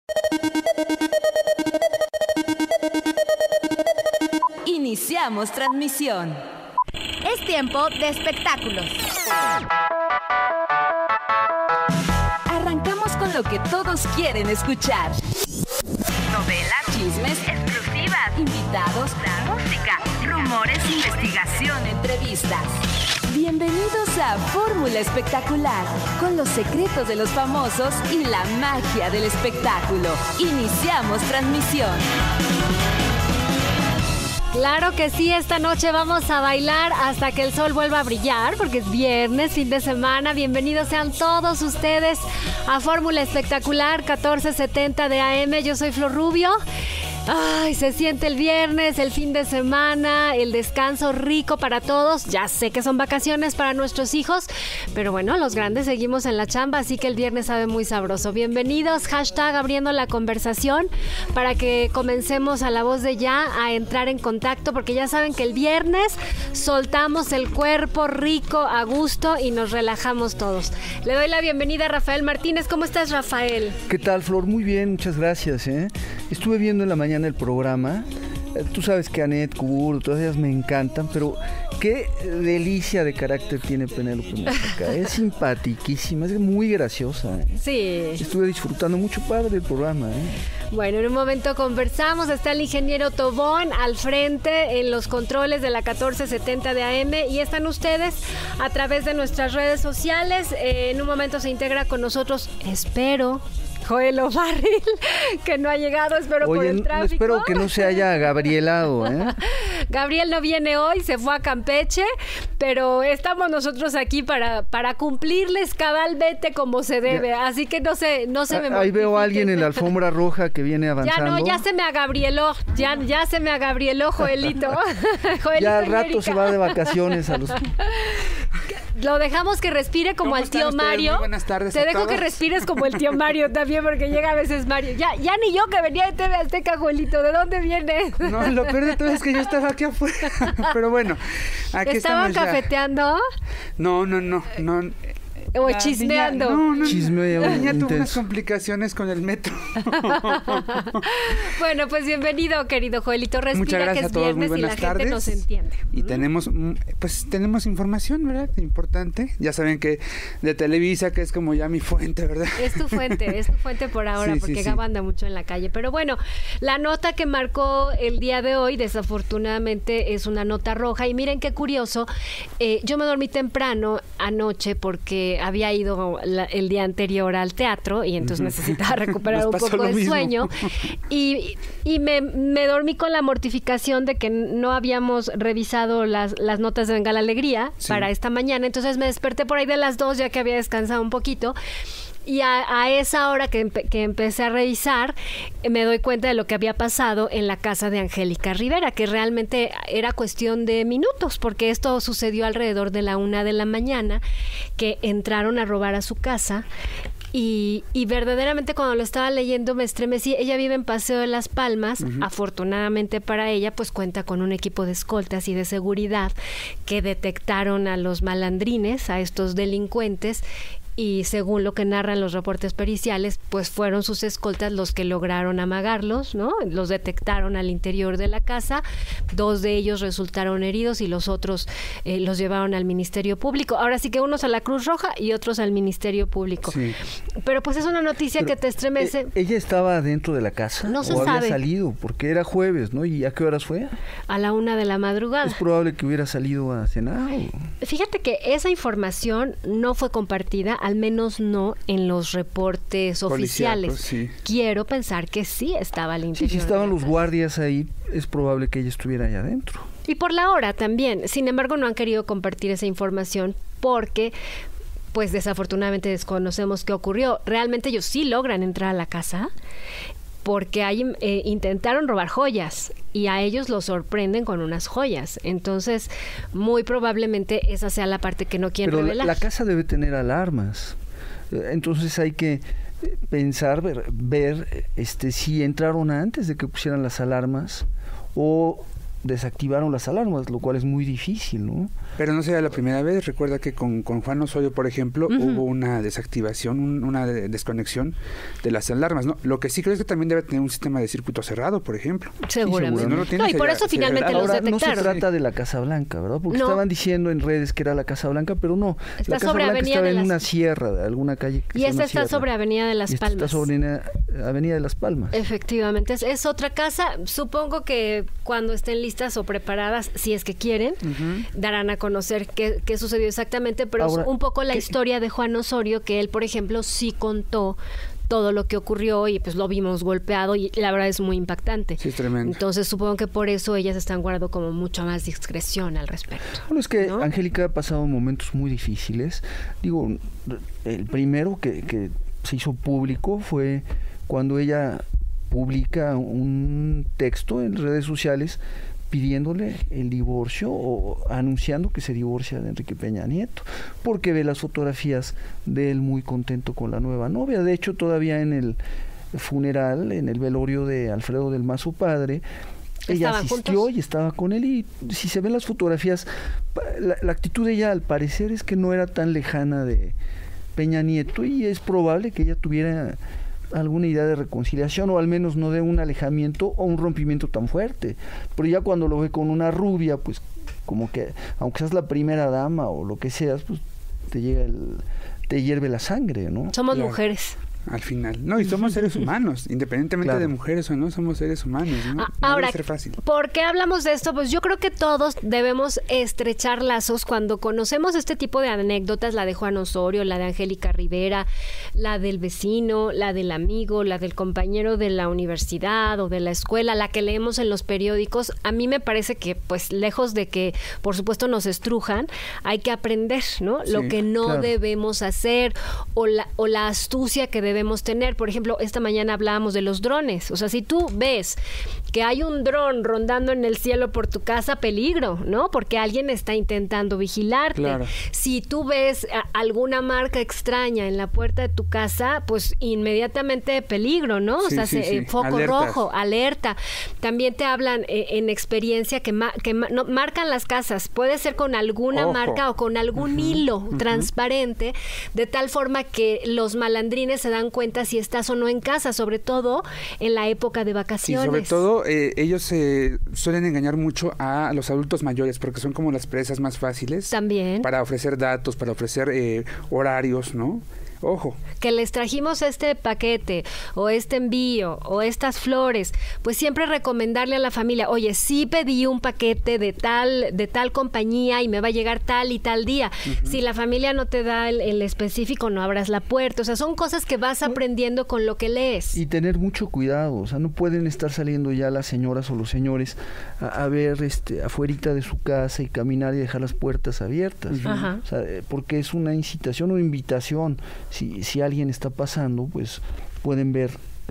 Iniciamos transmisión. Es tiempo de espectáculos. Arrancamos con lo que todos quieren escuchar. Novelas, chismes, exclusivas, invitados, música, rumores, investigación, entrevistas. Bienvenidos a Fórmula Espectacular, con los secretos de los famosos y la magia del espectáculo. Iniciamos transmisión. Claro que sí, esta noche vamos a bailar hasta que el sol vuelva a brillar, porque es viernes, fin de semana. Bienvenidos sean todos ustedes a Fórmula Espectacular 1470 de AM. Yo soy Flor Rubio. Ay, se siente el viernes, el fin de semana, el descanso rico para todos. Ya sé que son vacaciones para nuestros hijos, pero bueno, los grandes seguimos en la chamba, así que el viernes sabe muy sabroso. Bienvenidos, hashtag abriendo la conversación, para que comencemos a la voz de ya a entrar en contacto, porque ya saben que el viernes soltamos el cuerpo rico, a gusto y nos relajamos todos. Le doy la bienvenida a Rafael Martínez. ¿Cómo estás, Rafael? ¿Qué tal, Flor? Muy bien, muchas gracias. Estuve viendo en la mañana el programa. Tú sabes que Anet, Kubur, todas ellas me encantan, pero qué delicia de carácter tiene Penélope Mujica. Es simpatiquísima, es muy graciosa. Sí. Estuve disfrutando mucho padre del programa. Bueno, en un momento conversamos. Está el ingeniero Tobón al frente en los controles de la 1470 de AM y están ustedes a través de nuestras redes sociales. En un momento se integra con nosotros, espero, Joel O'Farrill, que no ha llegado, espero. Oye, por el tráfico. Espero que no se haya gabrielado, Gabriel no viene hoy, se fue a Campeche, pero estamos nosotros aquí para cumplirles cabalmente como se debe, así que no se me Ahí veo a alguien en la alfombra roja que viene avanzando. Ya se me agabrieló, ya se me agabrieló Joelito. Joelito ya al rato se va de vacaciones a los... Lo dejamos que respire como al tío Mario. Muy buenas tardes. Te dejo que respires como el tío Mario también, porque llega a veces Mario. Ya ni yo que venía de TV Azteca, Joelito. ¿De dónde viene? No, lo peor de todo es que yo estaba aquí afuera. Pero bueno, aquí ¿Estaban estamos cafeteando? No. O chismeando. No. Chismeo la niña tuvo intenso. unas complicaciones con el metro. Bueno, pues bienvenido, querido Joelito. Respira. Muchas gracias que es a todos. viernes Muy y la buenas gente tardes. nos entiende. Y tenemos información, ¿verdad? Importante. Ya saben que de Televisa, que es como ya mi fuente, ¿verdad? Es tu fuente por ahora, Sí, porque sí. Gabo anda mucho en la calle. Pero bueno, la nota que marcó el día de hoy, desafortunadamente, es una nota roja. Y miren qué curioso, yo me dormí temprano anoche porque había ido el día anterior al teatro y entonces necesitaba recuperar un poco de sueño. Y me dormí con la mortificación de que no habíamos revisado las notas de Venga la Alegría para esta mañana. Entonces me desperté por ahí de las 2, ya que había descansado un poquito. Y a esa hora que empecé a revisar, me doy cuenta de lo que había pasado en la casa de Angélica Rivera, que realmente era cuestión de minutos, porque esto sucedió alrededor de la 1 de la mañana, que entraron a robar a su casa. Y verdaderamente cuando lo estaba leyendo me estremecí. Ella vive en Paseo de las Palmas. Afortunadamente para ella, pues cuenta con un equipo de escoltas y de seguridad que detectaron a los malandrines, a estos delincuentes. Y según lo que narran los reportes periciales, pues fueron sus escoltas los que lograron amagarlos, ¿no? Los detectaron al interior de la casa. 2 de ellos resultaron heridos y los otros los llevaron al Ministerio Público. Ahora sí que unos a la Cruz Roja y otros al Ministerio Público. Sí. Pero pues es una noticia que te estremece. ¿Ella estaba dentro de la casa? No se ¿O sabe. había salido? Porque era jueves, ¿no? ¿Y a qué horas fue? A la 1 de la madrugada. Es probable que hubiera salido a cenar. Fíjate que esa información no fue compartida, al menos no en los reportes oficiales. Sí. Quiero pensar que sí estaba al interior. Si estaban los guardias ahí, es probable que ella estuviera allá adentro. Y por la hora también. Sin embargo, no han querido compartir esa información porque, pues desafortunadamente desconocemos qué ocurrió. Realmente ellos sí logran entrar a la casa, porque ahí intentaron robar joyas y a ellos los sorprenden con unas joyas. Entonces, muy probablemente esa sea la parte que no quieren revelar. Pero la casa debe tener alarmas. Entonces hay que pensar, ver si entraron antes de que pusieran las alarmas o desactivaron las alarmas, lo cual es muy difícil, ¿no? Pero no sería la primera vez. Recuerda que con Juan Osorio, por ejemplo, hubo una desactivación, una desconexión de las alarmas, ¿no? Lo que sí creo es que también debe tener un sistema de circuito cerrado, por ejemplo. Seguramente. Si no lo tiene, y por eso finalmente los Ahora, detectaron. no se trata de la Casa Blanca, ¿verdad? Porque estaban diciendo en redes que era la Casa Blanca, pero no. Está la Casa sobre Blanca Avenida estaba de en las... una sierra, de alguna calle. Y esta está sobre Avenida de las Palmas. Está sobre Avenida de las Palmas. Efectivamente, es otra casa. Supongo que cuando estén listas o preparadas, si es que quieren, darán a conocer qué sucedió exactamente, pero ahora, es un poco la historia de Juan Osorio, que él, por ejemplo, sí contó todo lo que ocurrió y pues lo vimos golpeado y la verdad es muy impactante. Sí, es tremendo. Entonces supongo que por eso ellas están guardando como mucha más discreción al respecto. Bueno, es que ¿no? Angélica ha pasado momentos muy difíciles. Digo, el primero que se hizo público fue cuando ella publica un texto en redes sociales pidiéndole el divorcio o anunciando que se divorcia de Enrique Peña Nieto, porque ve las fotografías de él muy contento con la nueva novia. De hecho, todavía en el funeral, en el velorio de Alfredo del Mazo padre, ella asistió juntos y estaba con él, y si se ven las fotografías, la actitud de ella al parecer es que no era tan lejana de Peña Nieto, y es probable que ella tuviera alguna idea de reconciliación, o al menos no de un alejamiento o un rompimiento tan fuerte. Pero ya cuando lo ve con una rubia, pues como que, aunque seas la primera dama o lo que seas, pues te hierve la sangre, ¿no? Somos mujeres. Al final. No, y somos seres humanos, independientemente de mujeres o no, somos seres humanos, ¿no? Ahora, debe ser fácil. ¿Por qué hablamos de esto? Pues yo creo que todos debemos estrechar lazos cuando conocemos este tipo de anécdotas, la de Juan Osorio, la de Angélica Rivera, la del vecino, la del amigo, la del compañero de la universidad o de la escuela, la que leemos en los periódicos. A mí me parece que, pues, lejos de que, por supuesto, nos estrujan, hay que aprender, ¿no? Sí, lo que no debemos hacer o la astucia que debemos tener. Por ejemplo, esta mañana hablábamos de los drones. O sea, si tú ves que hay un dron rondando en el cielo por tu casa, peligro, ¿no? Porque alguien está intentando vigilarte. Claro. Si tú ves alguna marca extraña en la puerta de tu casa, pues inmediatamente peligro, ¿no? O sea, foco rojo, alerta. También te hablan en experiencia que marcan las casas. Puede ser con alguna marca o con algún hilo transparente, de tal forma que los malandrines se dan cuenta si estás o no en casa, sobre todo en la época de vacaciones. Y sobre todo ellos suelen engañar mucho a los adultos mayores porque son como las presas más fáciles. También. Para ofrecer datos, para ofrecer horarios, ¿no? Ojo. Que les trajimos este paquete o este envío o estas flores, pues siempre recomendarle a la familia, oye, sí pedí un paquete de tal compañía y me va a llegar tal y tal día. Si la familia no te da el específico, no abras la puerta. O sea, son cosas que vas aprendiendo con lo que lees. Y tener mucho cuidado. O sea, no pueden estar saliendo ya las señoras o los señores a ver afuerita de su casa y caminar y dejar las puertas abiertas. O sea, porque es una incitación o invitación. Si alguien está pasando, pues pueden ver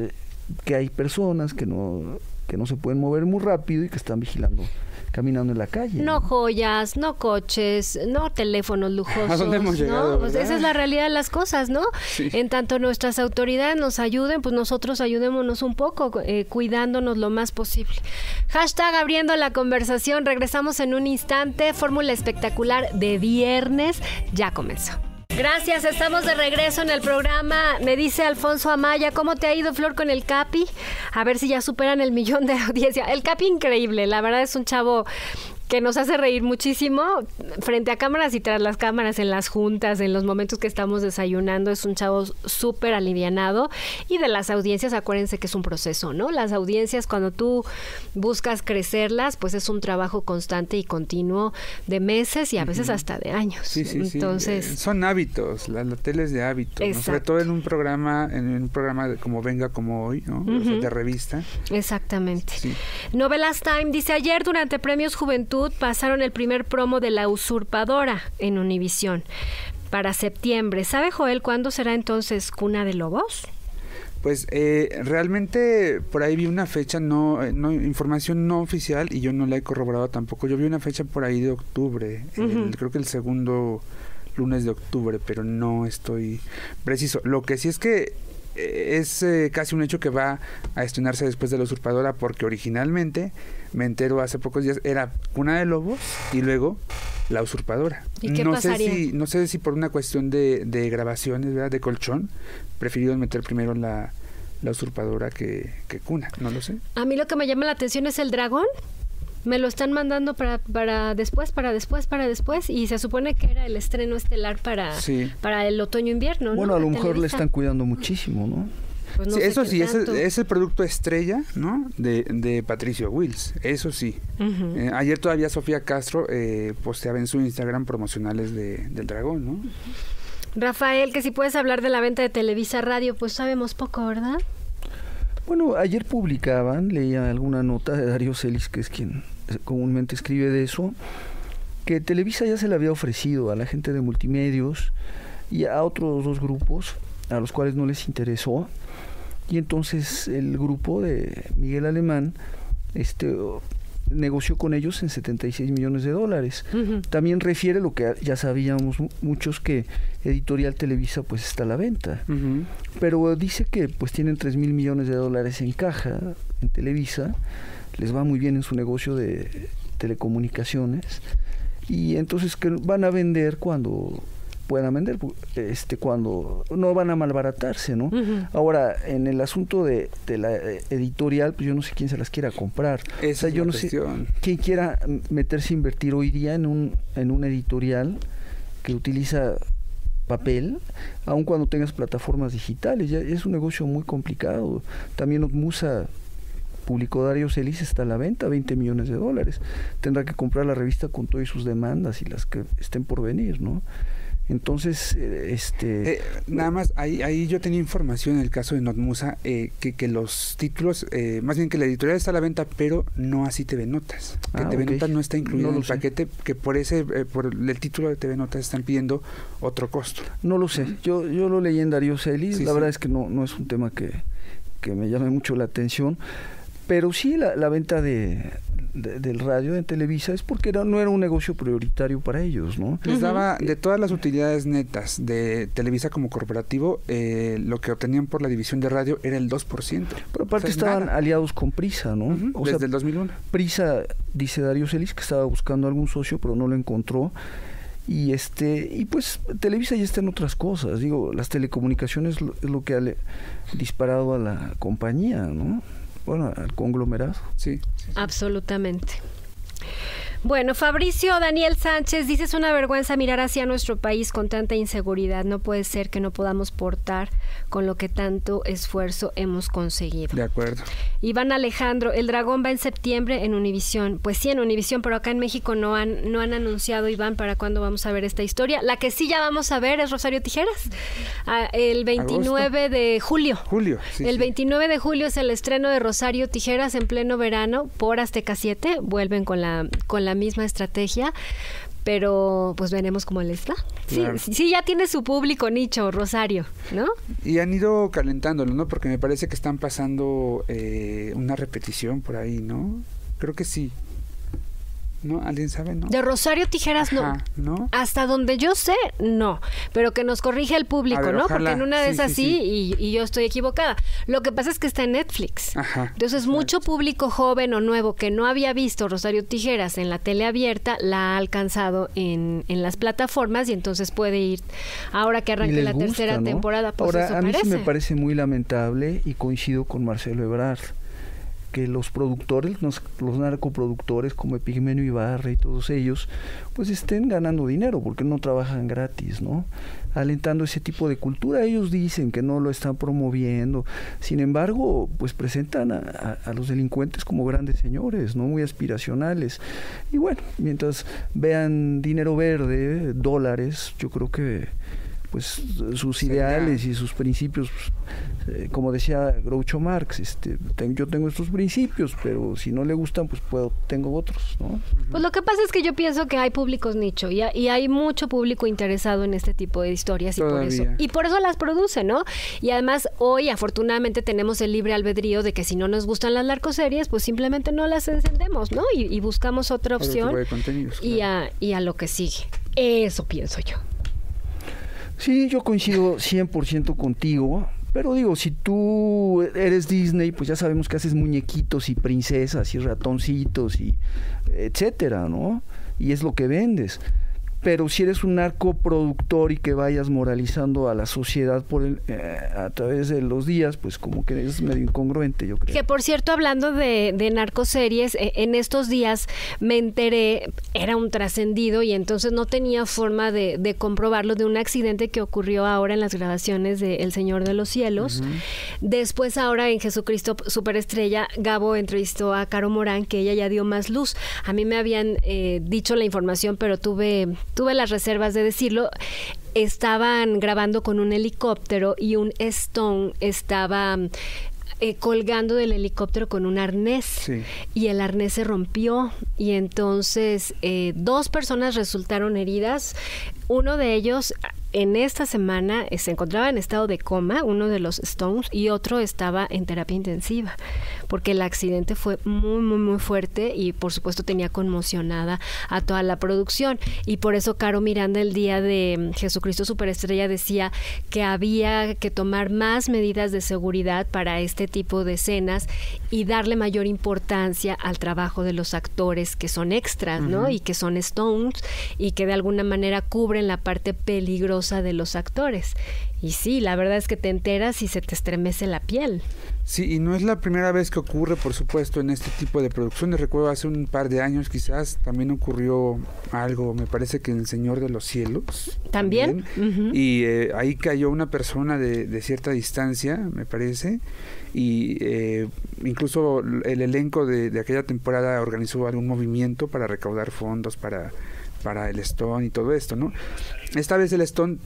que hay personas que no se pueden mover muy rápido y que están vigilando, caminando en la calle. No joyas, no coches, no teléfonos lujosos. ¿A dónde hemos llegado? ¿No? Pues esa es la realidad de las cosas, ¿no? Sí. En tanto nuestras autoridades nos ayuden, pues nosotros ayudémonos un poco, cuidándonos lo más posible. Hashtag abriendo la conversación. Regresamos en un instante. Fórmula espectacular de viernes ya comenzó. Gracias, estamos de regreso en el programa. Me dice Alfonso Amaya, ¿cómo te ha ido, Flor, con el Capi? A ver si ya superan el 1,000,000 de audiencia. El Capi increíble, la verdad es un chavo que nos hace reír muchísimo frente a cámaras y tras las cámaras, en las juntas, en los momentos que estamos desayunando. Es un chavo súper alivianado. Y de las audiencias, acuérdense que es un proceso, ¿no? Las audiencias, cuando tú buscas crecerlas, pues es un trabajo constante y continuo de meses y a veces hasta de años. Sí. Entonces, son hábitos, la tele es de hábitos, ¿no? Sobre todo en un programa como Venga Como Hoy, ¿no? O sea, de revista. Exactamente. Sí. Novelas Time dice, ayer durante Premios Juventud pasaron el primer promo de La Usurpadora en Univisión para septiembre. ¿Sabe, Joel, cuándo será entonces Cuna de Lobos? Pues realmente por ahí vi una fecha, no información no oficial, y yo no la he corroborado tampoco. Yo vi una fecha por ahí de octubre, creo que el segundo lunes de octubre, pero no estoy preciso. Lo que sí es que es casi un hecho que va a estrenarse después de La Usurpadora, porque originalmente, me entero hace pocos días, era Cuna de Lobos y luego La Usurpadora. ¿Y qué pasaría? No sé si por una cuestión de grabaciones, ¿verdad?, de colchón, prefirieron meter primero la Usurpadora que Cuna, no lo sé. A mí lo que me llama la atención es el dragón. Me lo están mandando para después, y se supone que era el estreno estelar para el otoño-invierno, ¿no? Bueno, a lo mejor le están cuidando muchísimo, ¿no? Pues no sí, sé eso sí, es el producto estrella, ¿no?, de Patricio Wills, eso sí. Uh-huh. Ayer todavía Sofía Castro posteaba en su Instagram promocionales del dragón, ¿no? Rafael, que si puedes hablar de la venta de Televisa Radio, pues sabemos poco, ¿verdad? Bueno, ayer leía alguna nota de Darío Celis, que es quien comúnmente escribe de eso, que Televisa ya se le había ofrecido a la gente de Multimedios y a otros 2 grupos a los cuales no les interesó, y entonces el grupo de Miguel Alemán negoció con ellos en $76 millones. Uh-huh. También refiere lo que ya sabíamos muchos, que Editorial Televisa pues está a la venta. Uh-huh. Pero dice que pues tienen $3,000 millones en caja en Televisa, les va muy bien en su negocio de telecomunicaciones, y entonces que van a vender cuando puedan vender, cuando no van a malbaratarse, ¿no? Uh-huh. Ahora, en el asunto de la editorial, pues yo no sé quién se las quiera comprar. Yo no sé quién quiera meterse a invertir hoy día en un editorial que utiliza papel, aun cuando tengas plataformas digitales. Ya es un negocio muy complicado. También Otmusa publicó Darío Celis, está a la venta, $20 millones. Tendrá que comprar la revista con todas sus demandas y las que estén por venir, ¿no? Entonces, nada más, ahí yo tenía información en el caso de Notmusa, que los títulos, más bien que la editorial está a la venta, pero no así TV Notas. Que TV Notas no está incluido en el paquete, que por el título de TV Notas están pidiendo otro costo. No lo sé, yo lo leí en Darío Celis, la verdad es que no es un tema que me llame mucho la atención, pero sí la venta del radio en Televisa es porque no era un negocio prioritario para ellos, ¿no? Les daba, de todas las utilidades netas de Televisa como corporativo, lo que obtenían por la división de radio era el 2%. Pero aparte estaban aliados con Prisa, ¿no? Uh-huh, desde el 2001. Prisa, dice Darío Celis, que estaba buscando algún socio, pero no lo encontró. Y pues Televisa ya está en otras cosas. Digo, las telecomunicaciones es lo que ha disparado a la compañía, ¿no? Bueno, al conglomerado. Sí. Absolutamente. Bueno, Fabricio Daniel Sánchez dice: es una vergüenza mirar hacia nuestro país con tanta inseguridad. No puede ser que no podamos portar con lo que tanto esfuerzo hemos conseguido. De acuerdo. Iván Alejandro: el Dragón va en septiembre en Univisión. Pues sí, en Univisión, pero acá en México no han anunciado, Iván, para cuándo vamos a ver esta historia. La que sí ya vamos a ver es Rosario Tijeras, el 29 ¿Agosto? De julio. Sí, el 29 de julio es el estreno de Rosario Tijeras en pleno verano por Azteca 7. Vuelven con la misma estrategia, pero pues veremos cómo les va. Claro. Sí, ya tiene su público nicho, Rosario, ¿no? Y han ido calentándolo, ¿no? Porque me parece que están pasando una repetición por ahí, ¿no? Creo que sí. ¿No? ¿Alguien sabe? ¿No? De Rosario Tijeras, ¿no? Hasta donde yo sé, no. Pero que nos corrija el público, ver, ¿no? ojalá. Porque en una de esas sí. Y yo estoy equivocada. Lo que pasa es que está en Netflix. Ajá. Entonces, exacto, mucho público joven o nuevo que no había visto Rosario Tijeras en la tele abierta, la ha alcanzado en las plataformas, y entonces puede ir, ahora que arranque la tercera temporada. Pues ahora, eso a mí parece. sí me parece muy lamentable, y coincido con Marcelo Ebrard, que los productores, los narcoproductores como Epigmenio Ibarra y todos ellos, pues estén ganando dinero, porque no trabajan gratis, ¿no? Alentando ese tipo de cultura. Ellos dicen que no lo están promoviendo, sin embargo, pues presentan a los delincuentes como grandes señores, ¿no? Muy aspiracionales. Y bueno, mientras vean dinero verde, dólares, yo creo que pues sus ideales y sus principios, como decía Groucho Marx, yo tengo estos principios, pero si no le gustan, pues tengo otros, ¿no? Pues lo que pasa es que yo pienso que hay públicos nicho y hay mucho público interesado en este tipo de historias, y por eso las produce, ¿no? Y además hoy afortunadamente tenemos el libre albedrío de que si no nos gustan las narcoseries, pues simplemente no las encendemos, ¿no? Y buscamos otra opción y a lo que sigue. Eso pienso yo. Sí, yo coincido 100% contigo, Pero digo, si tú eres Disney, pues ya sabemos que haces muñequitos y princesas y ratoncitos y etcétera, ¿no? Y es lo que vendes. Pero si eres un narcoproductor y que vayas moralizando a la sociedad a través de los días, pues como que es medio incongruente, yo creo. Que por cierto, hablando de narcoseries, en estos días me enteré, era un trascendido y entonces no tenía forma de comprobarlo, de un accidente que ocurrió ahora en las grabaciones de El Señor de los Cielos. Uh-huh. Después ahora en Jesucristo Superestrella, Gabo entrevistó a Caro Morán, que ella ya dio más luz. A mí me habían dicho la información, pero tuve las reservas de decirlo. Estaban grabando con un helicóptero y un Stone estaba colgando del helicóptero con un arnés. Sí. Y el arnés se rompió y entonces 2 personas resultaron heridas. Uno de ellos en esta semana se encontraba en estado de coma, uno de los Stones, y otro estaba en terapia intensiva, porque el accidente fue muy, muy, muy fuerte y por supuesto tenía conmocionada a toda la producción. Y por eso Caro Miranda el día de Jesucristo Superestrella decía que había que tomar más medidas de seguridad para este tipo de escenas y darle mayor importancia al trabajo de los actores que son extras, uh-huh, ¿no? Y que son Stones y que de alguna manera cubren la parte peligrosa de los actores. Y sí, la verdad es que te enteras y se te estremece la piel. Sí, y no es la primera vez que ocurre, por supuesto, en este tipo de producciones. Recuerdo hace un par de años quizás también ocurrió algo, me parece que en El Señor de los Cielos. ¿También? Uh-huh. Y ahí cayó una persona de cierta distancia, me parece, y incluso el elenco de aquella temporada organizó algún movimiento para recaudar fondos para el Stone y todo esto, ¿no? Esta vez el Stone,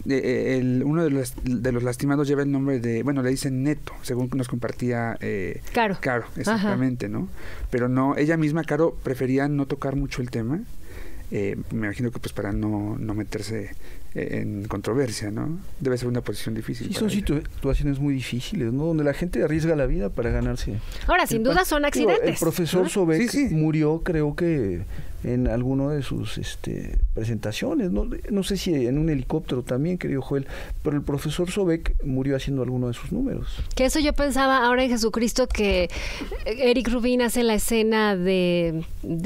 uno de los lastimados lleva el nombre de, bueno, le dicen Neto, según nos compartía Caro, exactamente, ajá, ¿no? Pero no, ella misma, Caro, prefería no tocar mucho el tema, me imagino que pues para no meterse en controversia, ¿no? Debe ser una posición difícil. Sí, son situaciones muy difíciles, ¿no? Donde la gente arriesga la vida para ganarse. Ahora, sin duda son accidentes. El profesor, ¿no? Sobek murió, creo que en alguno de sus presentaciones, no sé si en un helicóptero también, querido Joel, pero el profesor Sobek murió haciendo alguno de sus números. Que eso yo pensaba ahora en Jesucristo, que Eric Rubin hace la escena del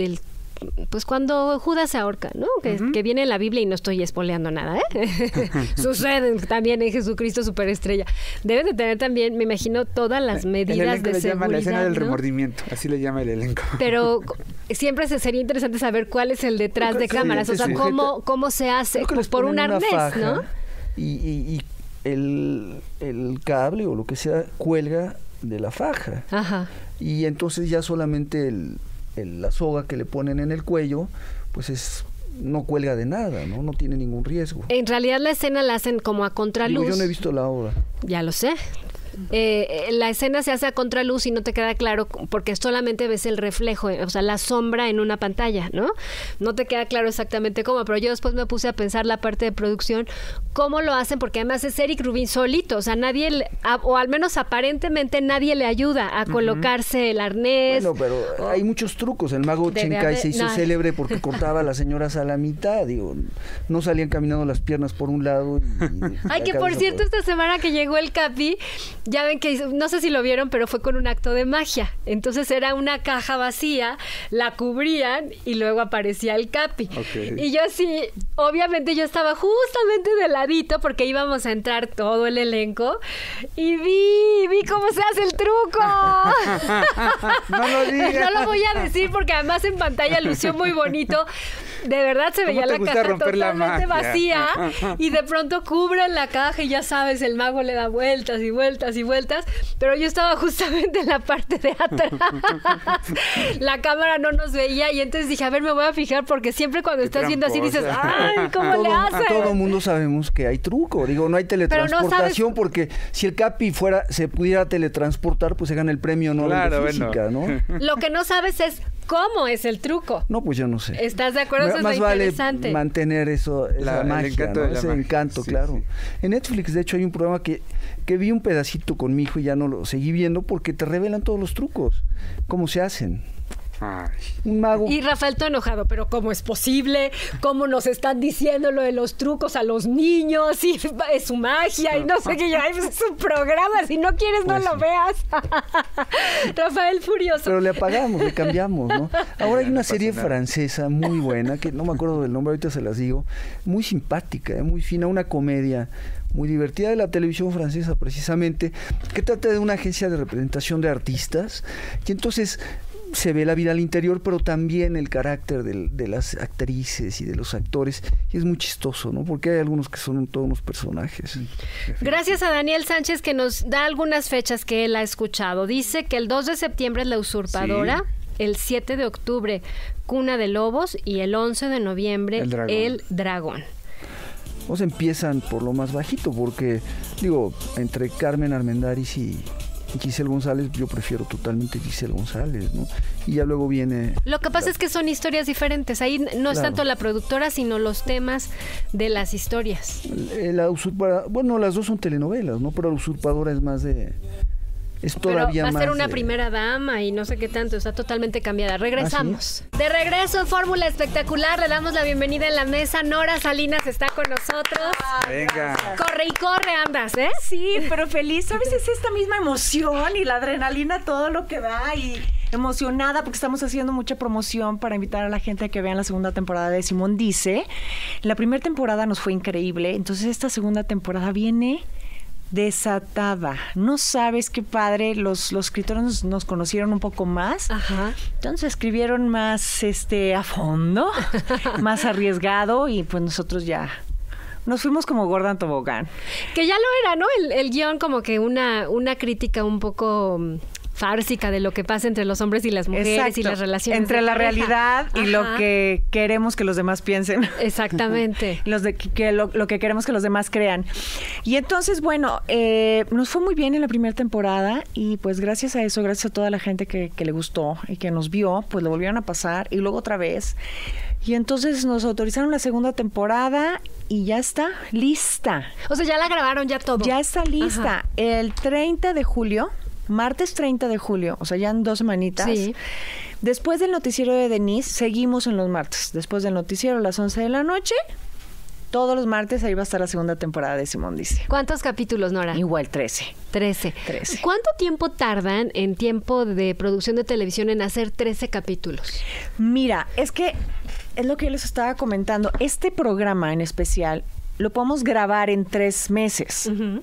pues cuando Judas se ahorca, ¿no? Que viene en la Biblia y no estoy espoleando nada, ¿eh? Sucede también en Jesucristo Superestrella. Deben de tener también, me imagino, todas las medidas de seguridad. Llama la escena del, ¿no?, remordimiento, así le llama el elenco. Pero siempre sería interesante saber cuál es el detrás de cámaras, o sea, cómo se hace, pues por un arnés, ¿no? Y el cable o lo que sea cuelga de la faja. Ajá. Y entonces ya solamente la soga que le ponen en el cuello, pues no cuelga de nada, ¿no? No tiene ningún riesgo. En realidad la escena la hacen como a contraluz. Yo no he visto la obra. Ya lo sé. La escena se hace a contraluz y no te queda claro porque solamente ves el reflejo, o sea, la sombra en una pantalla, ¿no? No te queda claro exactamente cómo, pero yo después me puse a pensar la parte de producción, cómo lo hacen, porque además es Eric Rubin solito, o sea, nadie, o al menos aparentemente nadie le ayuda a colocarse el arnés. Bueno, pero hay muchos trucos. El mago Chenkai se hizo célebre porque cortaba a las señoras a la mitad, digo, no salían caminando las piernas por un lado. Ay, que por cierto, esta semana que llegó el Capi, ya ven que, no sé si lo vieron, pero fue con un acto de magia. Entonces era una caja vacía, la cubrían y luego aparecía el Capi. Okay. Y yo así, obviamente yo estaba justamente de ladito porque íbamos a entrar todo el elenco y vi cómo se hace el truco. No lo digas. No lo voy a decir porque además en pantalla lució muy bonito. De verdad se veía la caja totalmente vacía y de pronto cubren la caja y ya sabes, el mago le da vueltas y vueltas y vueltas, pero yo estaba justamente en la parte de atrás. La cámara no nos veía y entonces dije, a ver, me voy a fijar porque siempre cuando estás viendo así dices, ¡ay, cómo le hace! Todo el mundo sabemos que hay truco, digo, no hay teletransportación, no porque si el Capi se pudiera teletransportar, pues se gana el premio Nobel de Física, ¿no? Lo que no sabes es ¿cómo es el truco? No, pues yo no sé. ¿Estás de acuerdo? Eso más es vale interesante. Mantener esa magia, ¿no? Ese encanto, sí, claro. Sí. En Netflix, de hecho, hay un programa que vi un pedacito con mi hijo y ya no lo seguí viendo porque te revelan todos los trucos, cómo se hacen. Ay. Un mago. Y Rafael todo enojado, pero ¿cómo es posible? ¿Cómo nos están diciendo lo de los trucos a los niños? Y es su magia y no sé qué. Ay, pues es un programa, si no quieres no lo veas. Rafael furioso. Pero le apagamos, le cambiamos, ¿no? Ahora hay una serie francesa muy buena, que no me acuerdo del nombre, ahorita se las digo, muy simpática, muy fina, una comedia muy divertida de la televisión francesa precisamente, que trata de una agencia de representación de artistas, y entonces se ve la vida al interior, pero también el carácter de las actrices y de los actores, y es muy chistoso, ¿no? Porque hay algunos que son todos unos personajes. Gracias a Daniel Sánchez, que nos da algunas fechas que él ha escuchado. Dice que el 2 de septiembre es La Usurpadora, el 7 de octubre Cuna de Lobos y el 11 de noviembre El Dragón. O sea, empiezan por lo más bajito, porque, digo, entre Carmen Armendáriz y Giselle González, yo prefiero totalmente Giselle González, ¿no? Y ya luego viene... Lo que pasa es que son historias diferentes. Ahí no es tanto la productora, sino los temas de las historias. La Usurpadora, bueno, las dos son telenovelas, ¿no? Pero La Usurpadora es más de... Es todavía va a ser una de... primera dama y no sé qué tanto, está totalmente cambiada. Regresamos. De regreso en Fórmula Espectacular, le damos la bienvenida en la mesa. Nora Salinas está con nosotros. Venga. Corre y corre andas, ¿eh? Sí, pero feliz. A veces es esta misma emoción y la adrenalina, todo lo que da, y emocionada porque estamos haciendo mucha promoción para invitar a la gente a que vean la segunda temporada de Simón Dice. La primera temporada nos fue increíble, entonces esta segunda temporada viene desatada. No sabes qué padre. Los escritores nos conocieron un poco más. Ajá. Entonces escribieron más a fondo, más arriesgado, y pues nosotros ya nos fuimos como Gordon Tobogán. Que ya lo era, ¿no? El guión como que una crítica un poco fársica de lo que pasa entre los hombres y las mujeres. Exacto. Y las relaciones entre la pareja. realidad y lo que queremos que los demás piensen. Exactamente. Lo que queremos que los demás crean. Y entonces, bueno, nos fue muy bien en la primera temporada, y pues gracias a eso, gracias a toda la gente que le gustó y que nos vio, pues lo volvieron a pasar y luego otra vez. Y entonces nos autorizaron la segunda temporada y ya está lista. O sea, ya la grabaron, ya todo. Ya está lista. Ajá. El 30 de julio... Martes 30 de julio, o sea, ya en 2 semanitas. Sí. Después del noticiero de Denise, seguimos en los martes. Después del noticiero a las 11 de la noche, todos los martes ahí va a estar la segunda temporada de Simón Dice. ¿Cuántos capítulos, Nora? Igual 13. 13. ¿Cuánto tiempo tardan en tiempo de producción de televisión en hacer 13 capítulos? Mira, es que es lo que yo les estaba comentando. Este programa en especial lo podemos grabar en 3 meses. Uh-huh.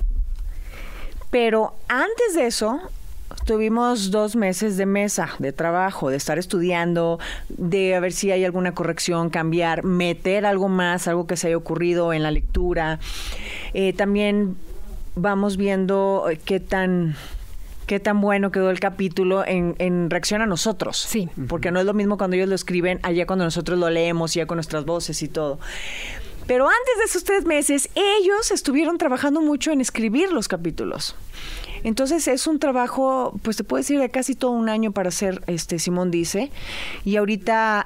Pero antes de eso, tuvimos 2 meses de mesa, de trabajo, de estar estudiando, de a ver si hay alguna corrección, cambiar, meter algo más, algo que se haya ocurrido en la lectura. También vamos viendo qué tan bueno quedó el capítulo en reacción a nosotros. Sí. Porque no es lo mismo cuando ellos lo escriben, allá cuando nosotros lo leemos, ya con nuestras voces y todo. Pero antes de esos 3 meses, ellos estuvieron trabajando mucho en escribir los capítulos. Entonces es un trabajo, pues te puedo decir, de casi todo un año para hacer Simón Dice. Y ahorita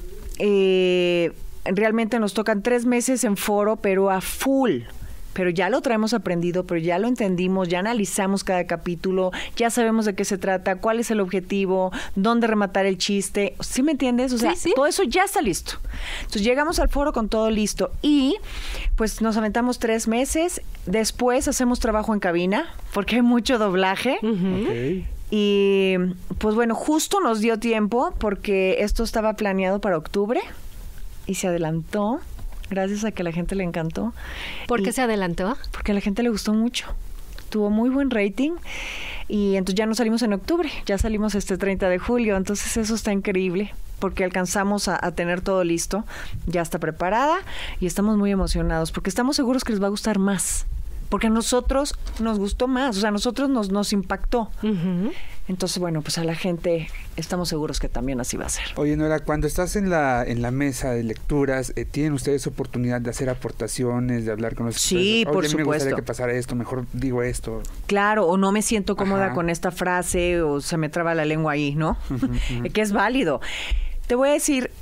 realmente nos tocan 3 meses en foro, pero a full. Pero ya lo traemos aprendido, pero ya lo entendimos, ya analizamos cada capítulo, ya sabemos de qué se trata, cuál es el objetivo, dónde rematar el chiste. ¿Sí me entiendes? O sea, sí. Todo eso ya está listo. Entonces llegamos al foro con todo listo y pues nos aventamos 3 meses. Después hacemos trabajo en cabina porque hay mucho doblaje. Uh-huh. Okay. Y pues bueno, justo nos dio tiempo porque esto estaba planeado para octubre y se adelantó. Gracias a que a la gente le encantó. ¿Por qué se adelantó? Porque a la gente le gustó mucho. Tuvo muy buen rating. Y entonces ya no salimos en octubre. Ya salimos 30 de julio. Entonces eso está increíble. Porque alcanzamos a tener todo listo. Ya está preparada. Y estamos muy emocionados. Porque estamos seguros que les va a gustar más. Porque a nosotros nos gustó más. O sea, a nosotros nos impactó. Uh-huh. Entonces, bueno, pues a la gente estamos seguros que también así va a ser. Oye, Nora, cuando estás en la mesa de lecturas, ¿tienen ustedes oportunidad de hacer aportaciones, de hablar con los escritores? Sí, por supuesto. Me gustaría que pasara esto, mejor digo esto. Claro, o no me siento cómoda con esta frase, o se me traba la lengua ahí, ¿no? Uh-huh. Que es válido. Te voy a decir,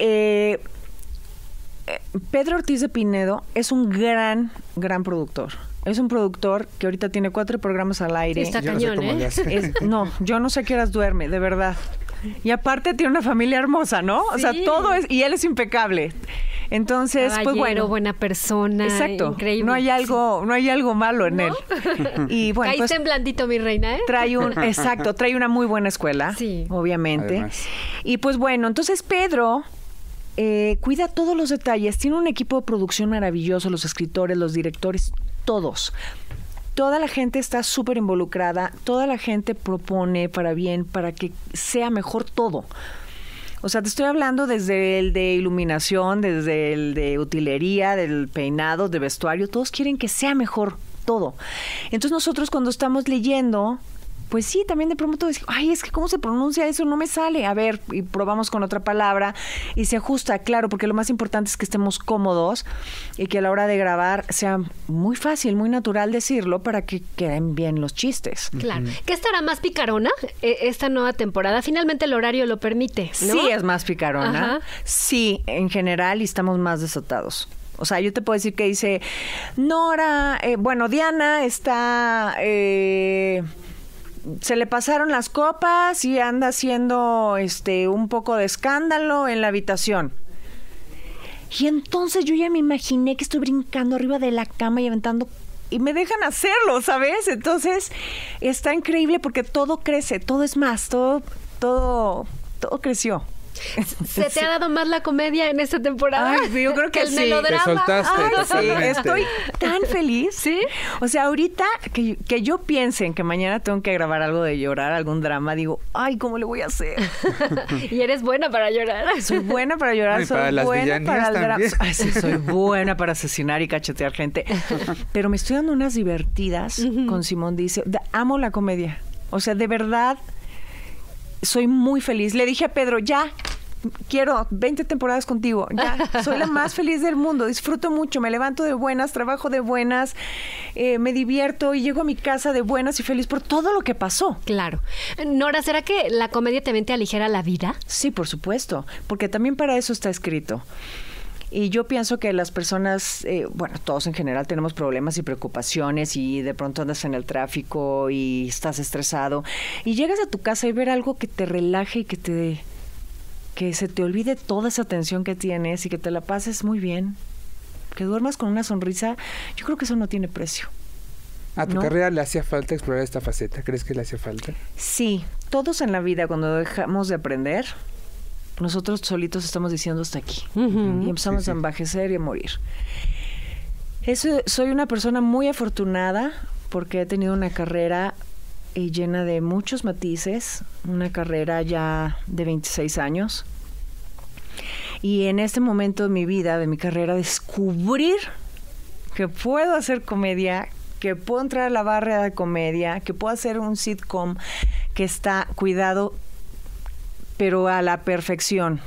Pedro Ortiz de Pinedo es un gran productor. Es un productor que ahorita tiene 4 programas al aire. Sí, está cañón, no sé ¿eh? No, yo no sé a qué horas duerme, de verdad. Y aparte tiene una familia hermosa, ¿no? Sí. O sea, todo es... Y él es impecable. Entonces, caballero, pues bueno, buena persona, exacto, increíble. No hay algo malo en él. Y bueno, caíste pues, en blandito, mi reina, ¿eh? Trae una muy buena escuela, sí, obviamente. Además. Y pues bueno, entonces Pedro cuida todos los detalles, tiene un equipo de producción maravilloso, los escritores, los directores, todos. Toda la gente está súper involucrada, toda la gente propone para bien, para que sea mejor todo. O sea, te estoy hablando desde el de iluminación, desde el de utilería, del peinado, de vestuario. Todos quieren que sea mejor todo. Entonces nosotros cuando estamos leyendo, pues sí, también de pronto decimos, ay, es que ¿cómo se pronuncia eso? No me sale. A ver, y probamos con otra palabra y se ajusta, claro, porque lo más importante es que estemos cómodos y que a la hora de grabar sea muy fácil, muy natural decirlo para que queden bien los chistes. Claro. ¿Qué estará más picarona esta nueva temporada? Finalmente el horario lo permite, ¿no? Sí, es más picarona. Ajá. Sí, en general, y estamos más desatados. O sea, yo te puedo decir que dice, Nora, Diana está... se le pasaron las copas y anda haciendo un poco de escándalo en la habitación. Y entonces yo ya me imaginé que estoy brincando arriba de la cama y aventando, y me dejan hacerlo, ¿sabes? Entonces está increíble porque todo crece, todo es más, todo creció. ¿Se te ha dado más la comedia en esta temporada? Ay, yo creo que el sí. melodrama. Te soltaste. Ay, sí, totalmente. estoy tan feliz. ¿Sí? O sea, ahorita que yo piense en que mañana tengo que grabar algo de llorar, algún drama, digo, ay, ¿cómo le voy a hacer? Y eres buena para llorar. Soy buena para llorar, Ay, soy para las buena para el drama. también. Ay, sí, soy buena para asesinar y cachetear gente. Pero me estoy dando unas divertidas con Simón Dice. Amo la comedia. O sea, de verdad, soy muy feliz. Le dije a Pedro, ya, quiero 20 temporadas contigo, ya, soy la más feliz del mundo, disfruto mucho, me levanto de buenas, trabajo de buenas, me divierto y llego a mi casa de buenas y feliz por todo lo que pasó. Claro. Nora, ¿será que la comedia también te aligera la vida? Sí, por supuesto, porque también para eso está escrito. Y yo pienso que las personas, todos en general tenemos problemas y preocupaciones y de pronto andas en el tráfico y estás estresado y llegas a tu casa y ver algo que te relaje y que se te olvide toda esa tensión que tienes y que te la pases muy bien, que duermas con una sonrisa. Yo creo que eso no tiene precio. ¿A tu carrera le hacía falta explorar esta faceta? ¿Crees que le hacía falta? Sí, todos en la vida cuando dejamos de aprender, nosotros solitos estamos diciendo hasta aquí. Y empezamos a envejecer y a morir. Soy una persona muy afortunada porque he tenido una carrera llena de muchos matices, una carrera ya de 26 años. Y en este momento de mi vida, de mi carrera, descubrir que puedo hacer comedia, que puedo entrar a la barra de comedia, que puedo hacer un sitcom que está cuidado, pero a la perfección.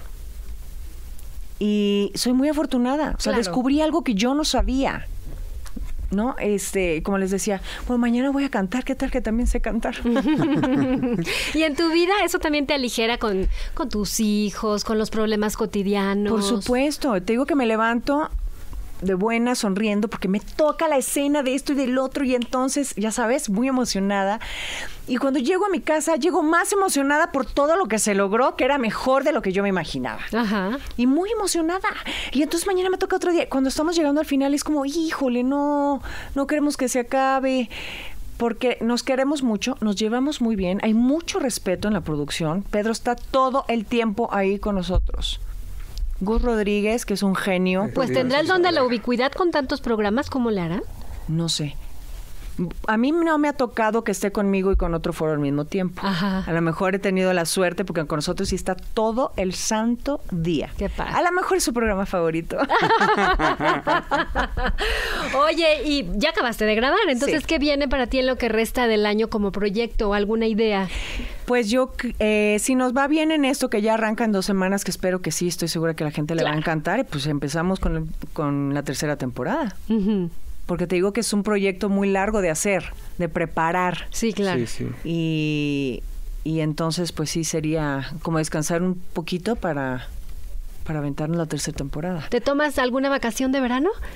Y soy muy afortunada. O sea, descubrí algo que yo no sabía, ¿no? Como les decía, bueno, mañana voy a cantar, ¿qué tal que también sé cantar? Y en tu vida eso también te aligera con tus hijos, con los problemas cotidianos. Por supuesto, te digo que me levanto de buena, sonriendo, porque me toca la escena de esto y del otro, y entonces, ya sabes, muy emocionada. Y cuando llego a mi casa, llego más emocionada por todo lo que se logró, que era mejor de lo que yo me imaginaba. Ajá. Y muy emocionada. Y entonces mañana me toca otro día. Cuando estamos llegando al final, es como, híjole, no queremos que se acabe, porque nos queremos mucho, nos llevamos muy bien, hay mucho respeto en la producción. Pedro está todo el tiempo ahí con nosotros. Gus Rodríguez, que es un genio. Pues tendrá el don de la ubicuidad con tantos programas, ¿cómo le hará? No sé. A mí no me ha tocado que esté conmigo y con otro foro al mismo tiempo. Ajá. A lo mejor he tenido la suerte porque con nosotros sí está todo el santo día. Qué padre. A lo mejor es su programa favorito. Oye, y ya acabaste de grabar, entonces, Sí. ¿qué viene para ti en lo que resta del año como proyecto o alguna idea? Pues yo, si nos va bien en esto, que ya arranca en 2 semanas, que espero que sí, estoy segura que a la gente le va a encantar, pues empezamos con la tercera temporada. Uh-huh. Porque te digo que es un proyecto muy largo de hacer, de preparar. Sí, claro. Sí. Y entonces, pues sí, sería como descansar un poquito para aventarnos la tercera temporada. ¿Te tomas alguna vacación de verano?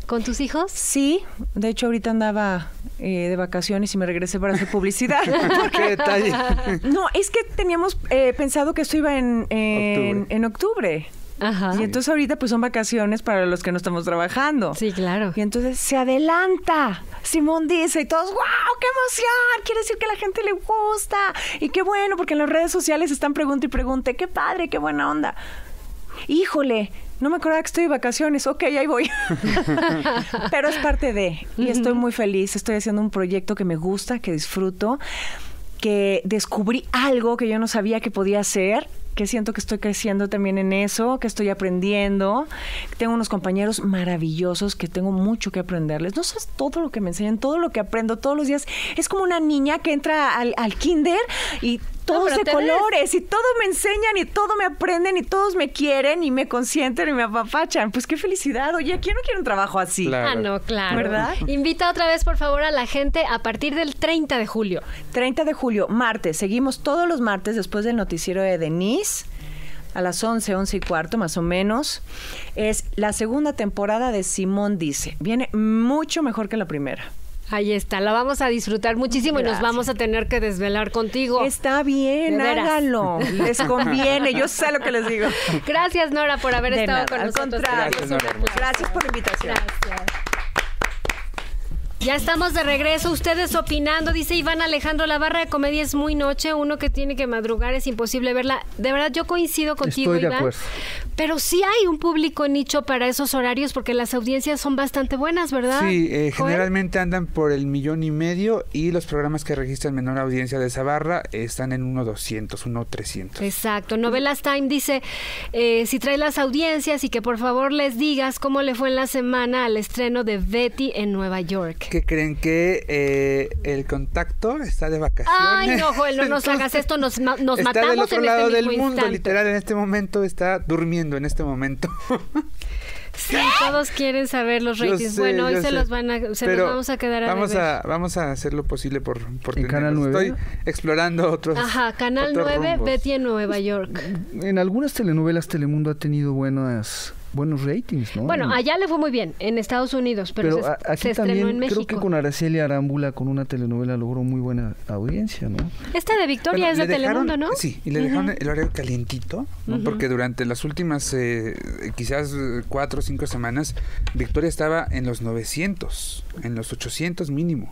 ¿Con tus hijos? Sí, de hecho ahorita andaba de vacaciones y me regresé para hacer publicidad. ¿Qué detalle? No, es que teníamos pensado que esto iba en octubre. Ajá. Y entonces ahorita pues son vacaciones para los que no estamos trabajando. Sí, claro. Y entonces se adelanta. Simón dice y todos, ¡wow! ¡Qué emoción! Quiere decir que a la gente le gusta. Y qué bueno, porque en las redes sociales están pregunta y pregunte. ¡Qué padre! ¡Qué buena onda! Híjole, no me acordaba que estoy de vacaciones. Ok, ahí voy. Pero es parte de. Y estoy muy feliz. Estoy haciendo un proyecto que me gusta, que disfruto, que descubrí algo que yo no sabía que podía hacer, que siento que estoy creciendo también en eso, que estoy aprendiendo. Tengo unos compañeros maravillosos que tengo mucho que aprenderles. No sabes todo lo que me enseñan, todo lo que aprendo todos los días. Es como una niña que entra al kinder y todos de colores y todo me enseñan y todo me aprenden y todos me quieren y me consienten y me apapachan. Pues qué felicidad. Oye, ¿quién no quiere un trabajo así? Claro. Ah, no, claro. ¿Verdad? Invita otra vez, por favor, a la gente a partir del 30 de julio. 30 de julio, martes. Seguimos todos los martes después del noticiero de Denise. A las 11:15 más o menos. Es la segunda temporada de Simón Dice. Viene mucho mejor que la primera. Ahí está, la vamos a disfrutar muchísimo. Gracias. Y nos vamos a tener que desvelar contigo. Está bien, De veras. háganlo. Les conviene, yo sé lo que les digo. Gracias, Nora, por haber De estado nada, con al nosotros. contrario. Gracias, Nora, hermosa. Gracias por la invitación. Gracias. Ya estamos de regreso, ustedes opinando, dice Iván Alejandro, la barra de comedia es muy noche, uno que tiene que madrugar es imposible verla. De verdad, yo coincido contigo, Estoy de Iván. acuerdo. Pero sí hay un público nicho para esos horarios porque las audiencias son bastante buenas, ¿verdad? Sí, Joel? generalmente andan por el 1.5 millones y los programas que registran menor audiencia de esa barra están en 1.200, 1.300. Exacto. Novelas Time dice, si trae las audiencias y que por favor les digas cómo le fue en la semana al estreno de Betty en Nueva York. ¿Qué creen? Que el contacto está de vacaciones. Ay, no, Joel, no nos hagas esto, nos está matamos del otro en lado este del mismo mundo, instante. literal, en este momento está durmiendo en este momento. Sí, todos quieren saber los Yo ratings. sé, Bueno, hoy yo se sé. los los Pero vamos a quedar a deber. vamos a hacer lo posible por ¿En Canal tenerlos. 9? Estoy explorando otros. Ajá, Canal otros 9, rumbos. Betty en Nueva York. En algunas telenovelas Telemundo ha tenido buenos ratings, ¿no? Bueno, allá le fue muy bien, en Estados Unidos, pero aquí se estrenó también en México. creo que con Araceli Arámbula con una telenovela logró muy buena audiencia, ¿no? Esta de Victoria Bueno, es de le dejaron- Telemundo, ¿no? Sí, y le dejaron el horario calientito, ¿no? Porque durante las últimas quizás 4 o 5 semanas, Victoria estaba en los 900, en los 800 mínimo.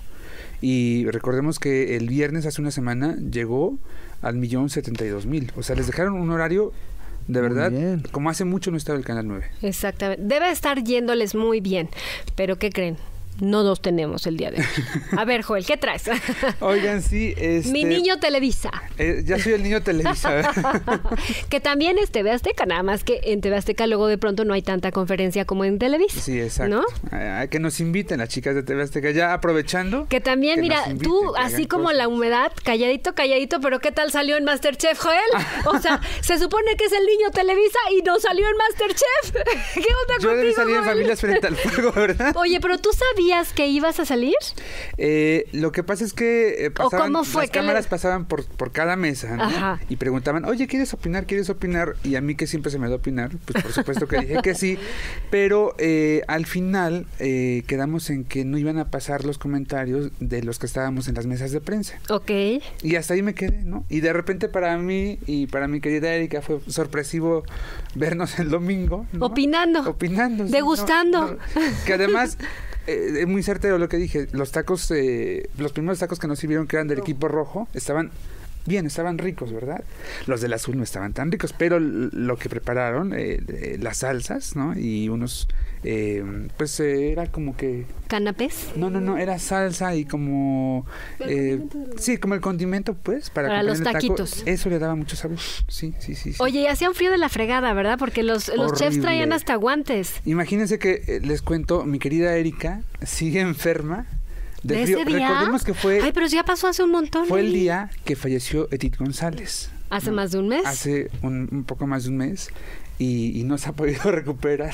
Y recordemos que el viernes hace una semana llegó al 1.072.000. O sea, les dejaron un horario de Muy verdad, bien. como hace mucho no estaba el Canal 9. Exactamente. Debe estar yéndoles muy bien. Pero ¿qué creen? No los tenemos el día de hoy. A ver, Joel, ¿qué traes? Oigan, sí, Mi niño Televisa. Ya soy el niño Televisa. Que también es TV Azteca, nada más que en TV Azteca luego de pronto no hay tanta conferencia como en Televisa. Sí, exacto. ¿No? Que nos inviten las chicas de TV Azteca, ya aprovechando. Que también, que mira, nos inviten, tú, que hagan así como cosas. la humedad, calladito, pero ¿qué tal salió en MasterChef, Joel? O sea, se supone que es el niño Televisa y no salió en MasterChef. ¿Qué onda Yo debí contigo, salir en Joel? Familias Frente al Fuego, ¿verdad? Oye, pero ¿tú sabías que ibas a salir? Lo que pasa es que pasaban, cómo fue las que cámaras le- pasaban por cada mesa, ¿no? Ajá. Y preguntaban, oye, ¿quieres opinar? Y a mí que siempre se me da opinar, pues por supuesto que dije que sí, pero al final quedamos en que no iban a pasar los comentarios de los que estábamos en las mesas de prensa. Ok. Y hasta ahí me quedé, ¿no? Y de repente para mí y para mi querida Erika fue sorpresivo vernos el domingo, ¿no? Opinando. Sí, Degustando. que además es muy certero lo que dije. Los tacos, los primeros tacos que nos sirvieron, que eran del equipo rojo, estaban bien, estaban ricos, ¿verdad? Los del azul no estaban tan ricos, pero lo que prepararon, las salsas, ¿no? Y unos, pues era como que... ¿Canapés? No, era salsa y como... sí, como el condimento, pues, Para acompañar los el taco. taquitos. Eso le daba mucho sabor. Sí. Oye, y hacía un frío de la fregada, ¿verdad? Porque los chefs Horrible. traían hasta guantes. Imagínense que, les cuento, mi querida Erika sigue enferma de ¿De frío. ese día? Recordemos que fue... Ay, pero ya pasó hace un montón. Fue el Eli. día que falleció Edith González. ¿Hace más de un mes? Hace un poco más de un mes y no se ha podido recuperar.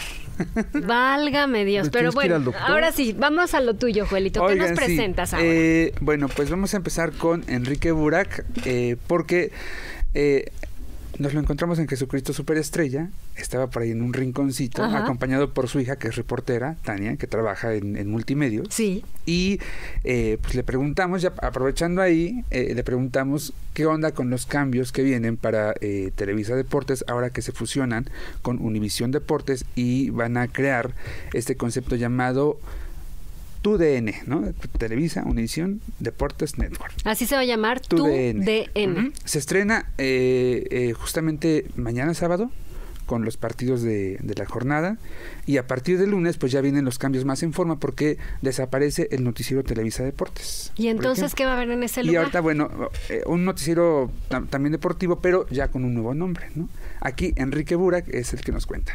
Válgame Dios. ¿Le Pero tienes que ir bueno, al doctor? ahora sí, vamos a lo tuyo, Joelito. ¿Qué Oigan, nos sí, presentas ahora? bueno, pues vamos a empezar con Enrique Burak, porque nos lo encontramos en Jesucristo Superestrella, estaba por ahí en un rinconcito, acompañado por su hija, que es reportera, Tania, que trabaja en multimedios. Sí. Y pues le preguntamos, ya aprovechando ahí, le preguntamos qué onda con los cambios que vienen para Televisa Deportes, ahora que se fusionan con Univisión Deportes y van a crear este concepto llamado TUDN, ¿no? Televisa, Univisión, Deportes Network. Así se va a llamar TUDN. Se estrena justamente mañana sábado con los partidos de la jornada, y a partir del lunes pues ya vienen los cambios más en forma, porque desaparece el noticiero Televisa Deportes. ¿Y entonces qué va a haber en ese lugar? Y ahorita, bueno, un noticiero también deportivo, pero ya con un nuevo nombre, ¿no? Aquí Enrique Burak es el que nos cuenta.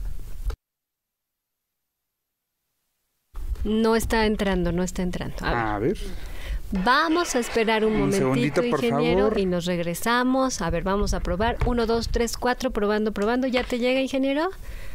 No está entrando. A ver. Vamos a esperar un momentito, ingeniero, por favor. Y nos regresamos. A ver, vamos a probar. 1, 2, 3, 4, probando. ¿Ya te llega, ingeniero?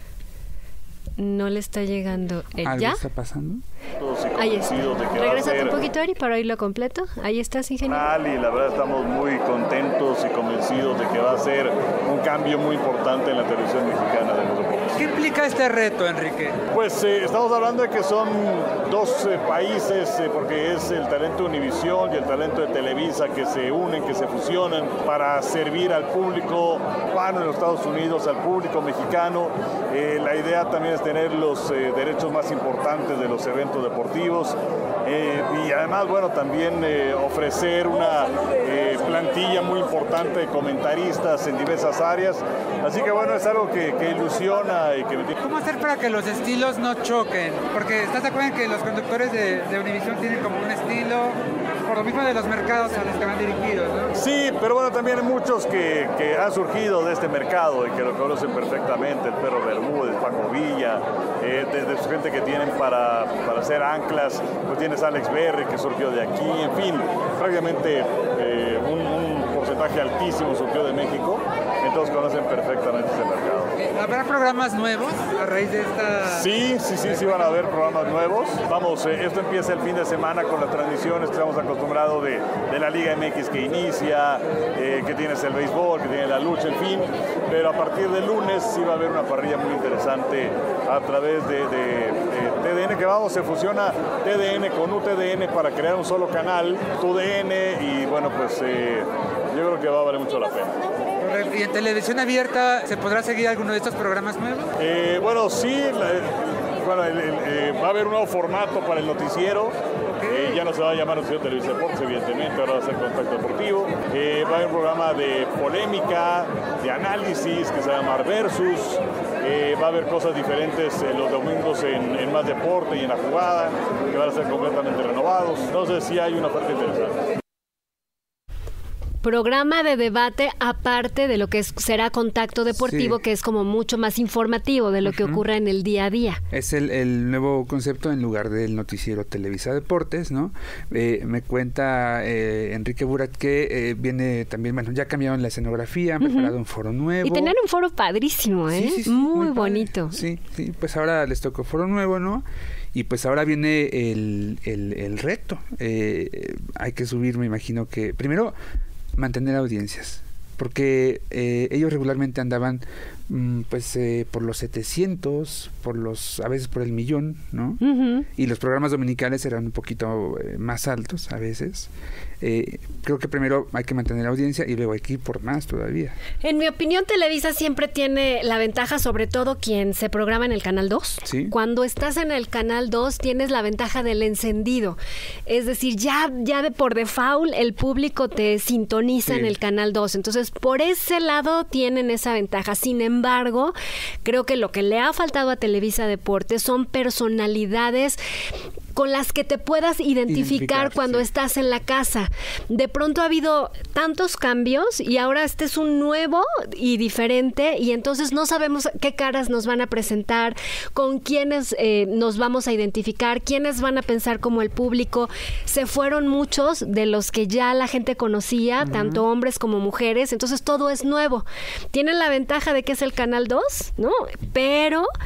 No le está llegando. ¿Algo ¿Ya? está pasando? Ahí está. Regrésate un poquito, Ari, para oírlo completo. Ahí estás, ingeniero. Y la verdad estamos muy contentos y convencidos de que va a ser un cambio muy importante en la televisión mexicana de los deportes. ¿Qué implica este reto, Enrique? Pues estamos hablando de que son dos países, porque es el talento de Univisión y el talento de Televisa, que se unen, que se fusionan para servir al público hispano en los Estados Unidos, al público mexicano. La idea también es tener los derechos más importantes de los eventos deportivos, y además, bueno, también ofrecer una plantilla muy importante de comentaristas en diversas áreas. Así que bueno, es algo que ilusiona. ¿Cómo hacer para que los estilos no choquen? Porque ¿estás de acuerdo en que los conductores de Univisión tienen como un estilo, por lo mismo de los mercados a los que van dirigidos, ¿no? Sí, pero bueno, también hay muchos que han surgido de este mercado y que lo conocen perfectamente: el Perro Bermúdez, Paco Villa, desde su gente que tienen para hacer anclas, pues tienes Alex Berry, que surgió de aquí, en fin, prácticamente un porcentaje altísimo surgió de México, entonces conocen perfectamente ese mercado. ¿Habrá programas nuevos a raíz de esta...? Sí, van a haber programas nuevos. Vamos, esto empieza el fin de semana con las transmisiones que estamos acostumbrados de la Liga MX que inicia, que tienes el béisbol, que tiene la lucha, en fin. Pero a partir del lunes sí va a haber una parrilla muy interesante a través de TDN, que se fusiona TDN con UTDN para crear un solo canal, TUDN, y bueno, pues yo creo que va a valer mucho la pena. ¿Y en televisión abierta se podrá seguir alguno de estos programas nuevos? Bueno, sí. Va a haber un nuevo formato para el noticiero. Ya no se va a llamar Noticiero Televisa Deportes, evidentemente, ahora va a ser Contacto Deportivo. Va a haber un programa de polémica, de análisis, que se va a llamar Versus. Va a haber cosas diferentes los domingos en Más Deporte y en La Jugada, que van a ser completamente renovados. Entonces sí hay una oferta interesante. Programa de debate aparte de lo que será Contacto Deportivo, sí, que es como mucho más informativo de lo que ocurre en el día a día. Es el nuevo concepto en lugar del noticiero Televisa Deportes, ¿no? Me cuenta Enrique Burak que viene también, bueno, ya cambiaron la escenografía, han preparado un foro nuevo. Y tener un foro padrísimo, ¿eh? Sí, muy bonito. Sí, pues ahora les tocó foro nuevo, ¿no? Y pues ahora viene el reto. Hay que subir, me imagino que... Primero, mantener audiencias, porque ellos regularmente andaban por los 700, a veces por el 1,000,000, ¿no? Uh-huh. Y los programas dominicales eran un poquito más altos a veces. Creo que primero hay que mantener la audiencia y luego hay que ir por más todavía. En mi opinión, Televisa siempre tiene la ventaja, sobre todo quien se programa en el Canal 2. ¿Sí? Cuando estás en el Canal 2 tienes la ventaja del encendido. Es decir, ya por default el público te sintoniza en el Canal 2. Entonces, por ese lado tienen esa ventaja. Sin embargo, creo que lo que le ha faltado a Televisa Deportes son personalidades con las que te puedas identificar cuando estás en la casa. De pronto ha habido tantos cambios y ahora este es un nuevo y diferente, y entonces no sabemos qué caras nos van a presentar, con quiénes nos vamos a identificar, quiénes van a pensar como el público. Se fueron muchos de los que ya la gente conocía, tanto hombres como mujeres, entonces todo es nuevo. Tienen la ventaja de que es el Canal 2, ¿no? Pero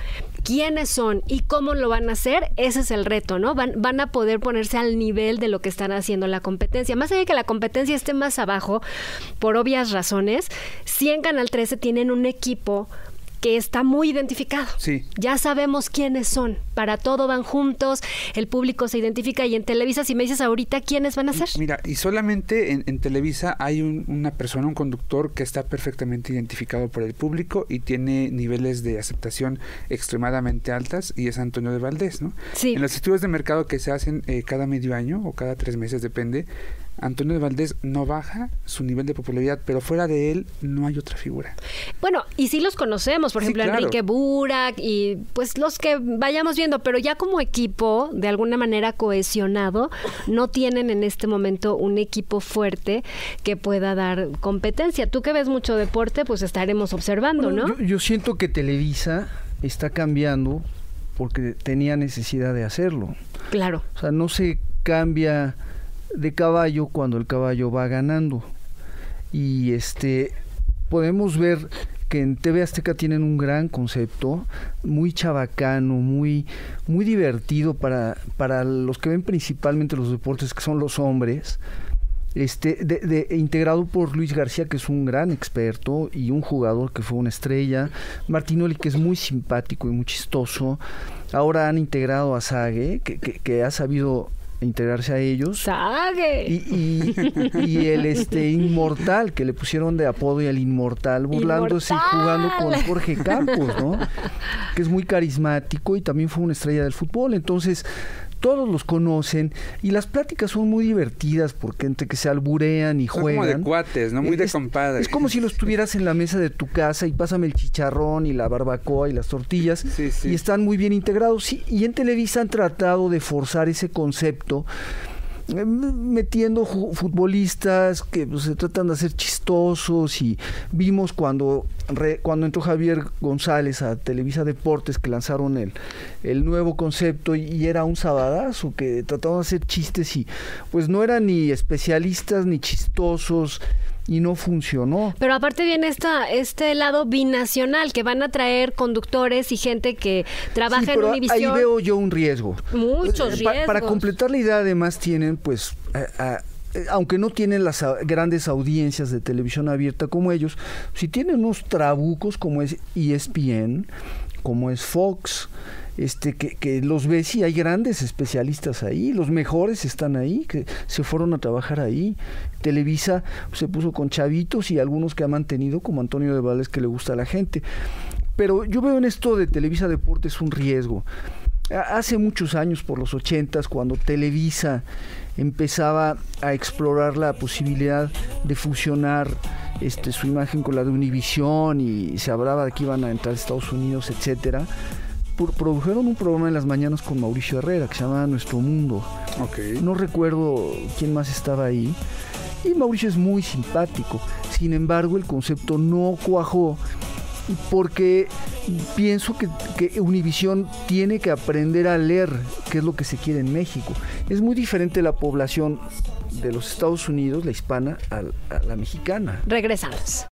quiénes son y cómo lo van a hacer, ese es el reto, ¿no? Van a poder ponerse al nivel de lo que están haciendo la competencia. Más allá de que la competencia esté más abajo, por obvias razones, sí en Canal 13 tienen un equipo que está muy identificado. Sí. Ya sabemos quiénes son. Para todo van juntos, el público se identifica, y en Televisa, si me dices ahorita, ¿quiénes van a ser? Mira, y solamente en Televisa hay una persona, un conductor que está perfectamente identificado por el público y tiene niveles de aceptación extremadamente altas, y es Antonio de Valdés, ¿no? Sí. En los estudios de mercado que se hacen cada medio año o cada 3 meses, depende, Antonio de Valdés no baja su nivel de popularidad, pero fuera de él no hay otra figura. Bueno, y sí los conocemos, por ejemplo, claro. Enrique Burak y pues los que vayamos viendo, pero ya como equipo, de alguna manera cohesionado, no tienen en este momento un equipo fuerte que pueda dar competencia. Tú que ves mucho deporte, pues estaremos observando, ¿no? Yo siento que Televisa está cambiando porque tenía necesidad de hacerlo. Claro. O sea, no se cambia de caballo cuando el caballo va ganando. Y podemos ver que en TV Azteca tienen un gran concepto, muy chabacano, muy divertido para los que ven principalmente los deportes, que son los hombres. Integrado por Luis García, que es un gran experto y un jugador que fue una estrella, Martinoli, que es muy simpático y muy chistoso. Ahora han integrado a Sage, que ha sabido integrarse a ellos. ¡Sague! Y el Inmortal, que le pusieron de apodo, y el Inmortal, burlándose y jugando con Jorge Campos, ¿no? Que es muy carismático y también fue una estrella del fútbol. Entonces, todos los conocen y las pláticas son muy divertidas porque entre que se alburean y juegan. Son como de cuates, ¿no? Muy de compadre. Es como si los tuvieras en la mesa de tu casa y pásame el chicharrón y la barbacoa y las tortillas. Sí. Y están muy bien integrados. Sí, y en Televisa han tratado de forzar ese concepto, metiendo futbolistas que pues, se tratan de hacer chistosos, y vimos cuando entró Javier González a Televisa Deportes, que lanzaron el nuevo concepto, y era un sabadazo, que trataban de hacer chistes y pues no eran ni especialistas ni chistosos, y no funcionó. Pero aparte viene este lado binacional, que van a traer conductores y gente que trabaja en Univisión. Ahí veo yo un riesgo. Muchos riesgos. Para completar la idea, además tienen, pues, aunque no tienen las grandes audiencias de televisión abierta como ellos, sí tienen unos trabucos como es ESPN, como es Fox, que los ves y hay grandes especialistas ahí, los mejores están ahí, que se fueron a trabajar ahí. Televisa se puso con chavitos y algunos que ha mantenido, como Antonio de Valdés, que le gusta a la gente. Pero yo veo en esto de Televisa Deportes un riesgo. Hace muchos años, por los 80s, cuando Televisa empezaba a explorar la posibilidad de fusionar su imagen con la de Univisión, y se hablaba de que iban a entrar a Estados Unidos, etcétera, produjeron un programa en las mañanas con Mauricio Herrera que se llamaba Nuestro Mundo. Okay. No recuerdo quién más estaba ahí, y Mauricio es muy simpático. Sin embargo, el concepto no cuajó, porque pienso que Univisión tiene que aprender a leer qué es lo que se quiere en México. Es muy diferente la población de los Estados Unidos, la hispana, a la mexicana. Regresamos.